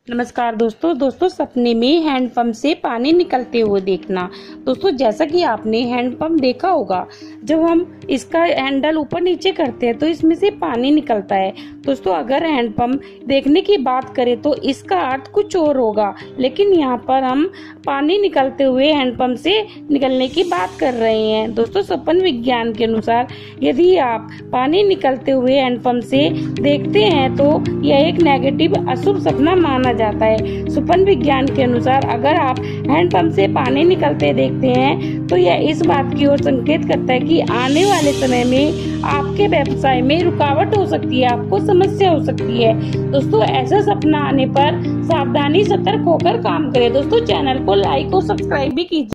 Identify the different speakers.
Speaker 1: नमस्कार दोस्तों सपने में हैंडपंप से पानी निकलते हुए देखना। दोस्तों जैसा कि आपने हैंडपंप देखा होगा, जब हम इसका हैंडल ऊपर नीचे करते हैं तो इसमें से पानी निकलता है। दोस्तों अगर हैंडपंप देखने की बात करें तो इसका अर्थ कुछ और होगा, लेकिन यहाँ पर हम पानी निकलते हुए हैंडपंप से निकलने की बात कर रहे हैं। दोस्तों सपन विज्ञान के अनुसार यदि आप पानी निकलते हुए हैंडपंप से देखते हैं तो यह एक नेगेटिव अशुभ सपना माना जाता है। सपन विज्ञान के अनुसार अगर आप हैंडपंप से पानी निकलते देखते हैं तो यह इस बात की ओर संकेत करता है कि आने वाले समय में आपके व्यवसाय में रुकावट हो सकती है, आपको समस्या हो सकती है। दोस्तों ऐसा सपना आने पर सावधानी सतर्क होकर काम करें। दोस्तों चैनल को लाइक और सब्सक्राइब भी कीजिए।